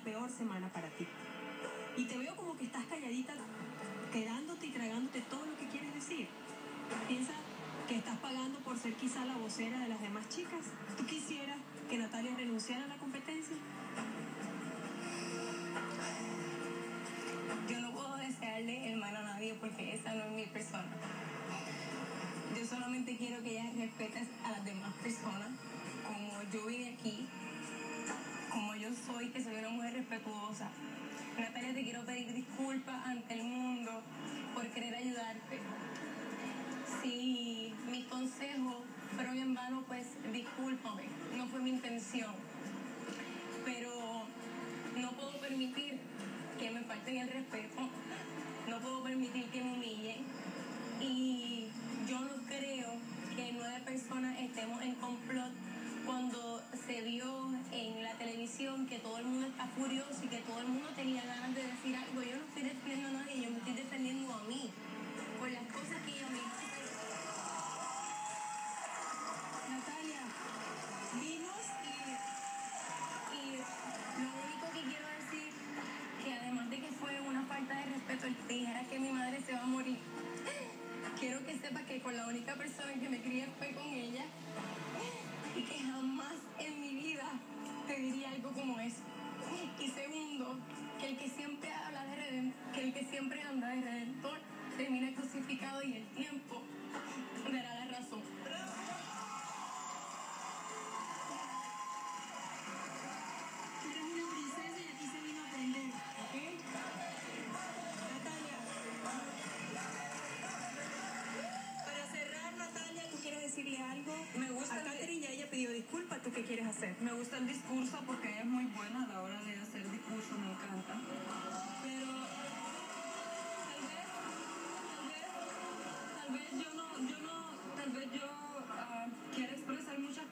peor semana para ti. Y te veo como que estás calladita, quedándote y tragándote todo lo que quieres decir. Piensa que estás pagando por ser quizá la vocera de las demás chicas. ¿Tú quisieras que Natalia renunciara a la competencia? Yo no puedo desearle el mal a nadie porque esa no es mi persona. Yo solamente quiero que ella respete a las demás personas, como yo vine aquí, como yo soy, que soy una mujer respetuosa. Natalia, te quiero pedir disculpas ante el mundo por querer ayudarte. Si mis consejos fueron en vano, pues discúlpame, no fue mi intención. Pero no puedo permitir que me falten el respeto, no puedo permitir que me humillen. Y yo no creo que 9 personas estemos en complot cuando se vio en la televisión que todo el mundo está furioso y que todo el mundo tenía ganas de decir algo. Yo no estoy defendiendo a nadie, yo me estoy defendiendo a mí por las cosas que yo misma. Natalia, dinos Y lo único que quiero decir, que además de que fue una falta de respeto el que dijera que mi madre se va a morir, quiero que sepa que con la única persona que me crié fue con ella y que jamás en mi vida te diría algo como eso. Y segundo, que el que siempre habla de Redentor, que el que siempre anda de Redentor termina crucificado y el tiempo dará la razón. eres una princesa y aquí se vino a aprender, ¿ok? Natalia, para cerrar, Natalia, ¿tú quieres decirle algo? Me gusta a Katherine, ya ella pidió disculpas, ¿tú qué quieres hacer? Me gusta el discurso porque es